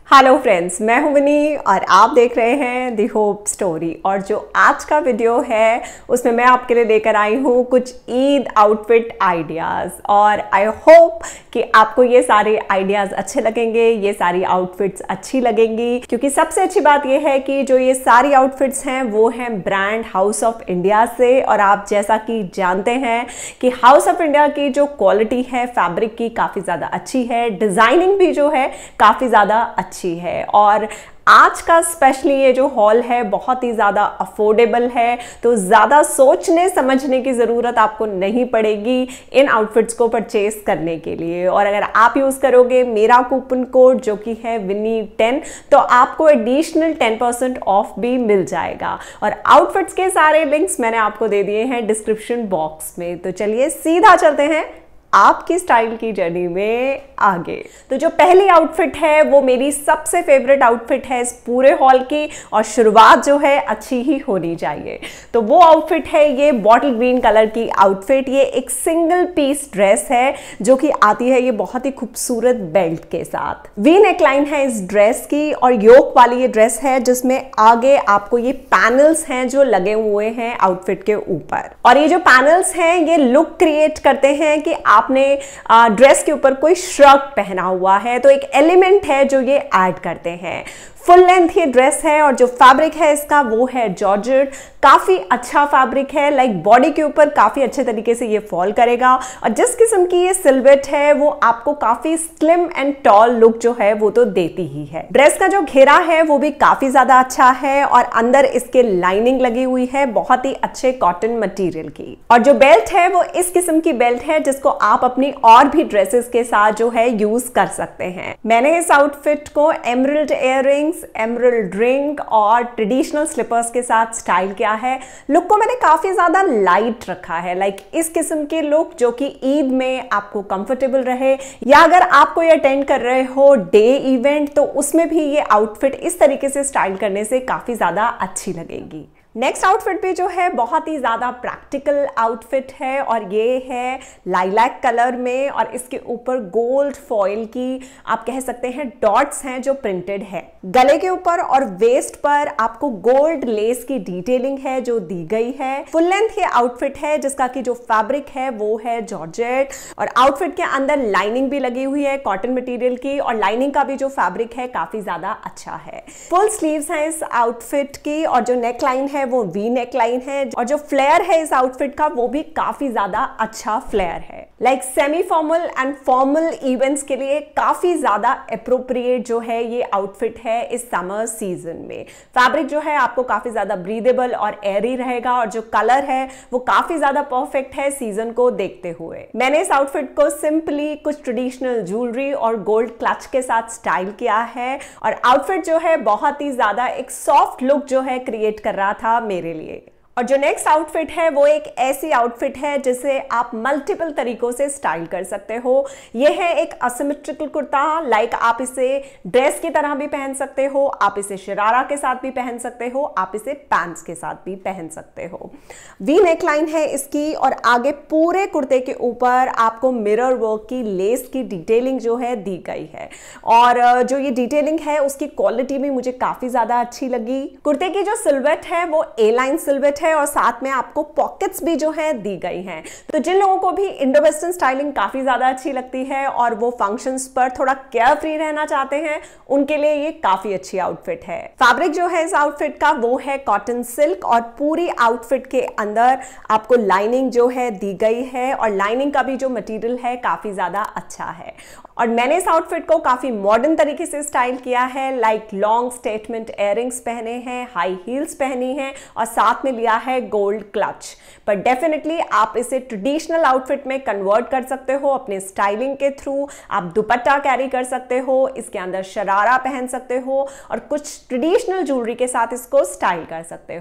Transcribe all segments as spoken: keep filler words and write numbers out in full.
Hello friends, मैं हूं विनी और आप देख रहे हैं दी होप स्टोरी। और जो आज का वीडियो है उसमें मैं आपके लिए लेकर आई हूं कुछ ईद आउटफिट आइडियाज़ और आई होप कि आपको ये सारे आइडियाज़ अच्छे लगेंगे, ये सारी आउटफिट्स अच्छी लगेंगी। क्योंकि सबसे अच्छी बात ये है कि जो ये सारी आउटफिट्स हैं वो हैं ब्रांड हाउस ऑफ इंडिया से। और आप जैसा कि जानते हैं कि हाउस ऑफ इंडिया की जो क्वालिटी है फैब्रिक की काफ़ी ज़्यादा अच्छी है, डिज़ाइनिंग भी जो है काफ़ी ज़्यादा अच्छी है। और आज का स्पेशली ये जो हॉल है बहुत ही ज़्यादा अफोर्डेबल है, तो ज़्यादा सोचने समझने की ज़रूरत आपको नहीं पड़ेगी इन आउटफिट्स को परचेस करने के लिए। और अगर आप यूज़ करोगे मेरा कूपन कोड जो कि है विनी टेन, तो आपको एडिशनल टेन परसेंट ऑफ भी मिल जाएगा। और आउटफिट्स के सारे लिंक्स मैंने आपको दे दिए हैं डिस्क्रिप्शन बॉक्स में। तो चलिए सीधा चलते हैं आपकी स्टाइल की जर्नी में आगे। तो जो पहली आउटफिट है वो मेरी सबसे फेवरेट आउटफिट है इस पूरे हॉल की, और शुरुआत जो है अच्छी ही होनी चाहिए। तो वो आउटफिट है ये बॉटल ग्रीन कलर की आउटफिट। ये एक सिंगल पीस ड्रेस है जो कि आती है ये बहुत ही खूबसूरत बेल्ट के साथ। वी नेकलाइन है इस ड्रेस की और योक वाली ये ड्रेस है जिसमें आगे आपको ये पैनल्स हैं जो लगे हुए हैं आउटफिट के ऊपर। और ये जो पैनल्स हैं ये लुक क्रिएट करते हैं कि आपने ड्रेस के ऊपर कोई श्रग पहना हुआ है, तो एक एलिमेंट है जो ये ऐड करते हैं। फुल लेंथ ये ड्रेस है और जो फैब्रिक है इसका वो है जॉर्जेट। काफ़ी अच्छा फैब्रिक है, लाइक बॉडी के ऊपर काफ़ी अच्छे तरीके से ये फॉल करेगा। और जिस किस्म की ये सिल्हूट है वो आपको काफ़ी स्लिम एंड टॉल लुक जो है वो तो देती ही है। ड्रेस का जो घेरा है वो भी काफ़ी ज़्यादा अच्छा है और अंदर इसके लाइनिंग लगी हुई है बहुत ही अच्छे कॉटन मटेरियल की। और जो बेल्ट है वो इस किस्म की बेल्ट है जिसको आप अपनी और भी ड्रेसेस के साथ जो है यूज कर सकते हैं। मैंने इस आउटफिट को एमरल्ड इयररिंग्स, एमरल्ड रिंग और ट्रेडिशनल स्लीपर्स के साथ स्टाइल किया है। लुक को मैंने काफी ज्यादा लाइट रखा है, लाइक इस किस्म की लुक जो कि ईद में आपको कंफर्टेबल रहे, या अगर आप कोई अटेंड कर रहे हो डे इवेंट तो उसमें भी ये आउटफिट इस तरीके से स्टाइल करने से काफी ज्यादा अच्छी लगेगी। नेक्स्ट आउटफिट भी जो है बहुत ही ज़्यादा प्रैक्टिकल आउटफिट है और ये है लाइलैक कलर में, और इसके ऊपर गोल्ड फॉइल की आप कह सकते हैं डॉट्स हैं जो प्रिंटेड है। गले के ऊपर और वेस्ट पर आपको गोल्ड लेस की डिटेलिंग है जो दी गई है। फुल लेंथ ये आउटफिट है जिसका कि जो फैब्रिक है वो है जॉर्जेट, और आउटफिट के अंदर लाइनिंग भी लगी हुई है कॉटन मटेरियल की, और लाइनिंग का भी जो फैब्रिक है काफ़ी ज़्यादा अच्छा है। फुल स्लीव्स हैं इस आउटफिट की, और जो नेक लाइन है वो वी नेक लाइन है, और जो फ्लेयर है इस आउटफिट का वो भी काफी ज्यादा अच्छा फ्लेयर है। Like semi formal and formal events के लिए काफी ज्यादा अप्रोप्रिएट जो है ये आउटफिट है इस समर सीजन में। फैब्रिक जो है आपको काफी ज्यादा ब्रीदेबल और एयरी रहेगा, और जो कलर है वो काफी ज्यादा परफेक्ट है सीजन को देखते हुए। मैंने इस आउटफिट को सिंपली कुछ ट्रेडिशनल ज्वेलरी और गोल्ड क्लच के साथ स्टाइल किया है, और आउटफिट जो है बहुत ही ज्यादा एक सॉफ्ट लुक जो है क्रिएट कर रहा था मेरे लिए। और जो नेक्स्ट आउटफिट है वो एक ऐसी आउटफिट है जिसे आप मल्टीपल तरीकों से स्टाइल कर सकते हो। ये है एक असिमेट्रिकल कुर्ता, लाइक आप इसे ड्रेस की तरह भी पहन सकते हो, आप इसे शरारा के साथ भी पहन सकते हो, आप इसे पैंट्स के साथ भी पहन सकते हो। वी नेकलाइन है इसकी, और आगे पूरे कुर्ते के ऊपर आपको मिरर वर्क की लेस की डिटेलिंग जो है दी गई है। और जो ये डिटेलिंग है उसकी क्वालिटी भी मुझे काफी ज्यादा अच्छी लगी। कुर्ते की जो सिल्हूट है वो ए लाइन सिल्हूट है, और साथ में आपको पॉकेट्स भी जो है दी गई हैं। तो जिन लोगों को भी इंडो वेस्टर्न स्टाइलिंग काफी ज्यादा अच्छी लगती है और वो फंक्शंस पर थोड़ा केयर फ्री रहना चाहते हैं, उनके लिए ये काफी अच्छी आउटफिट है। फैब्रिक जो है इस आउटफिट का वो है कॉटन सिल्क, और पूरी आउटफिट के अंदर आपको लाइनिंग जो है दी गई है, और लाइनिंग का भी जो मटेरियल है काफी ज्यादा अच्छा है। और मैंने इस आउटफिट को काफी मॉडर्न तरीके से स्टाइल किया है, लाइक लॉन्ग स्टेटमेंट इयररिंग्स पहने हैं, हाई हील्स पहनी हैं, और साथ में लिया है गोल्ड क्लच। पर डेफिनेटली आप इसे ट्रेडिशनल आउटफिट में कन्वर्ट कर सकते हो अपने स्टाइलिंग के थ्रू। आप दुपट्टा कैरी कर सकते हो, इसके अंदर शरारा पहन सकते हो, और कुछ ट्रेडिशनल ज्वेलरी के साथ इसको स्टाइल कर सकते हो।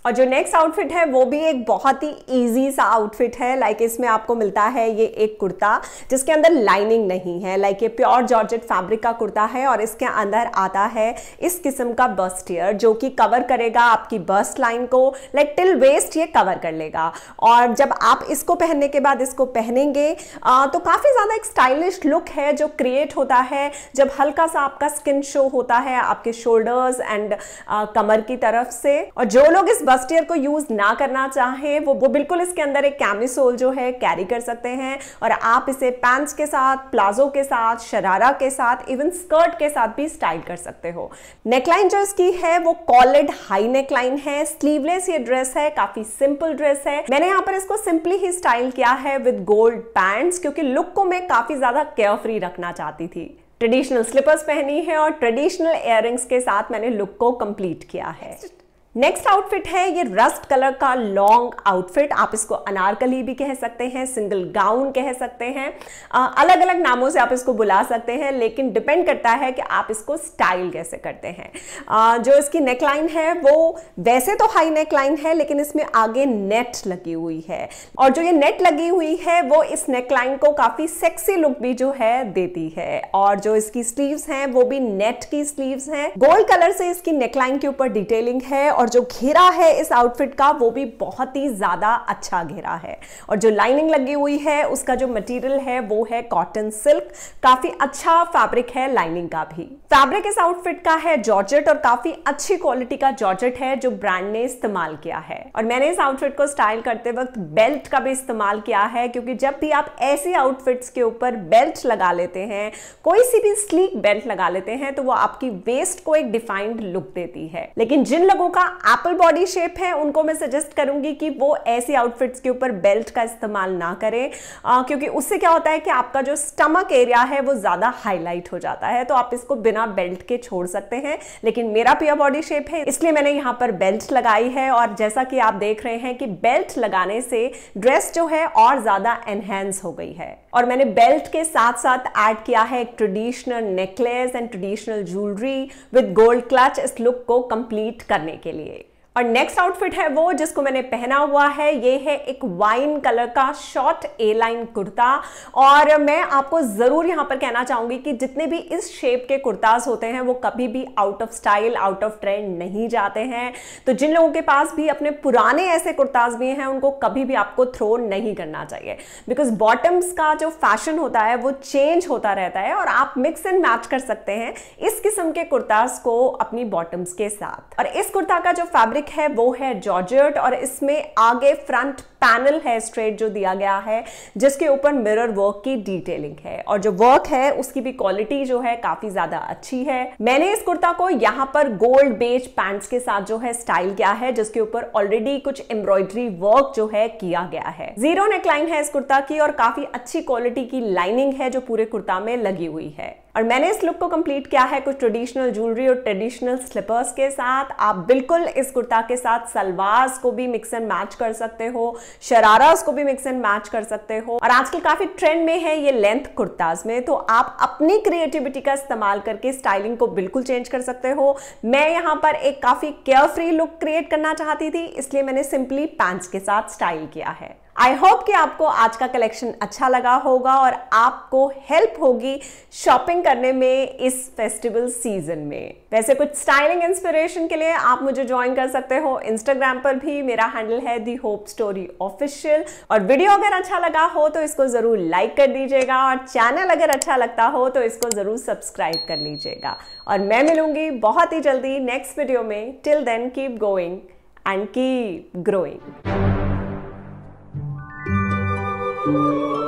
और जो नेक्स्ट आउटफिट है वो भी एक बहुत ही इजी सा आउटफिट है। लाइक इसमें आपको मिलता है ये एक कुर्ता जिसके अंदर लाइनिंग नहीं है। लाइक ये प्योर जॉर्जेट फैब्रिक का कुर्ता है और इसके अंदर आता है इस किस्म का बस्टियर जो कि कवर करेगा आपकी बस्ट लाइन को, लाइक टिल वेस्ट ये कवर कर लेगा। और जब आप इसको पहनने के बाद इसको पहनेंगे आ, तो काफी ज्यादा एक स्टाइलिश लुक है जो क्रिएट होता है जब हल्का सा आपका स्किन शो होता है आपके शोल्डर्स एंड कमर की तरफ से। और जो लोग इस बस्टियर को यूज ना करना चाहें वो वो बिल्कुल इसके अंदर एक कैमिसोल जो है कैरी कर सकते हैं और आप इसे पैंट्स के साथ, प्लाजो के साथ, शरारा के साथ, इवन स्कर्ट के साथ भी स्टाइल कर सकते हो। नेकलाइन जो इसकी है वो कॉलर्ड हाई नेकलाइन है। स्लीवलेस ये ड्रेस है, काफी सिंपल ड्रेस है। मैंने यहाँ पर इसको सिंपली ही स्टाइल किया है विद गोल्ड पैंट्स क्योंकि लुक को मैं काफी ज्यादा केयरफ्री रखना चाहती थी। ट्रेडिशनल स्लीपर्स पहनी है और ट्रेडिशनल इयररिंग्स के साथ मैंने लुक को कंप्लीट किया है। नेक्स्ट आउटफिट है ये रस्ट कलर का लॉन्ग आउटफिट। आप इसको अनारकली भी कह सकते हैं, सिंगल गाउन कह सकते हैं, अलग अलग नामों से आप इसको बुला सकते हैं, लेकिन डिपेंड करता है कि आप इसको स्टाइल कैसे करते हैं। आ, जो इसकी नेकलाइन है वो वैसे तो हाई नेकलाइन है लेकिन इसमें आगे नेट लगी हुई है और जो ये नेट लगी हुई है वो इस नेकलाइन को काफी सेक्सी लुक भी जो है देती है। और जो इसकी स्लीव्स हैं वो भी नेट की स्लीव्स हैं। गोल्ड कलर से इसकी नेकलाइन के ऊपर डिटेलिंग है और जो घेरा है इस आउटफिट का वो भी बहुत ही ज्यादा अच्छा घेरा है। और जो लाइनिंग लगी हुई है उसका जो मटेरियल है वो है कॉटन सिल्क। काफी अच्छा फैब्रिक है लाइनिंग का भी। फैब्रिक इस आउटफिट का है जॉर्जेट और काफी अच्छी क्वालिटी का जॉर्जेट है जो ब्रांड ने इस्तेमाल किया है। और मैंने इस आउटफिट को स्टाइल करते वक्त बेल्ट का भी इस्तेमाल किया है क्योंकि जब भी आप ऐसी आउटफिट्स के ऊपर बेल्ट लगा लेते हैं, कोई सी भी स्लीक बेल्ट लगा लेते हैं, तो वो आपकी वेस्ट को एक डिफाइंड लुक देती है। लेकिन जिन लोगों का एप्पल बॉडी शेप है उनको मैं सजेस्ट करूंगी कि वो ऐसी आउटफिट्स के ऊपर बेल्ट का इस्तेमाल ना करें आ, क्योंकि उससे क्या होता है कि आपका जो स्टमक एरिया है वो ज्यादा हाईलाइट हो जाता है। तो आप इसको बिना बेल्ट के छोड़ सकते हैं, लेकिन मेरा पियर बॉडी शेप है इसलिए मैंने यहाँ पर बेल्ट लगाई है। और जैसा कि आप देख रहे हैं कि बेल्ट लगाने से ड्रेस जो है और ज्यादा एनहेंस हो गई है। और मैंने बेल्ट के साथ साथ ऐड किया है एक traditional necklace and traditional jewellery with gold clutch इस लुक को कंप्लीट करने के लिए। और नेक्स्ट आउटफिट है वो जिसको मैंने पहना हुआ है, ये है एक वाइन कलर का शॉर्ट ए लाइन कुर्ता। और मैं आपको जरूर यहां पर कहना चाहूंगी कि जितने भी इस शेप के कुर्ताज होते हैं वो कभी भी out of style, out of trend नहीं जाते हैं। तो जिन लोगों के पास भी अपने पुराने ऐसे कुर्ताज भी हैं उनको कभी भी आपको थ्रो नहीं करना चाहिए, बिकॉज बॉटम्स का जो फैशन होता है वो चेंज होता रहता है और आप मिक्स एंड मैच कर सकते हैं इस किस्म के कुर्ताज को अपनी बॉटम्स के साथ। और इस कुर्ता का जो फैब्रिक है वो है जॉर्जेट और इसमें आगे फ्रंट पैनल है स्ट्रेट जो दिया गया है जिसके ऊपर मिरर वर्क की डिटेलिंग है। और जो वर्क है उसकी भी क्वालिटी जो है काफी ज्यादा अच्छी है। मैंने इस कुर्ता को यहाँ पर गोल्ड बेज पैंट्स के साथ जो है स्टाइल किया है जिसके ऊपर ऑलरेडी कुछ एम्ब्रॉयडरी वर्क जो है किया गया है। जीरो नेकलाइन है इस कुर्ता की और काफी अच्छी क्वालिटी की लाइनिंग है जो पूरे कुर्ता में लगी हुई है। और मैंने इस लुक को कंप्लीट किया है कुछ ट्रेडिशनल ज्वेलरी और ट्रेडिशनल स्लीपर्स के साथ। आप बिल्कुल इस कुर्ता के साथ सलवार्स को भी मिक्स एंड मैच कर सकते हो, शरारास को भी मिक्स एंड मैच कर सकते हो। और आजकल काफी ट्रेंड में है ये लेंथ कुर्ताज में, तो आप अपनी क्रिएटिविटी का इस्तेमाल करके स्टाइलिंग को बिल्कुल चेंज कर सकते हो। मैं यहाँ पर एक काफी केयरफ्री लुक क्रिएट करना चाहती थी इसलिए मैंने सिंपली पैंट्स के साथ स्टाइल किया है। आई होप कि आपको आज का कलेक्शन अच्छा लगा होगा और आपको हेल्प होगी शॉपिंग करने में इस फेस्टिवल सीजन में। वैसे कुछ स्टाइलिंग इंस्पिरेशन के लिए आप मुझे ज्वाइन कर सकते हो इंस्टाग्राम पर भी, मेरा हैंडल है दी होप स्टोरी ऑफिशियल। और वीडियो अगर अच्छा लगा हो तो इसको जरूर लाइक कर दीजिएगा और चैनल अगर अच्छा लगता हो तो इसको जरूर सब्सक्राइब कर लीजिएगा। और मैं मिलूंगी बहुत ही जल्दी नेक्स्ट वीडियो में। Till then keep going and keep growing. Thank you.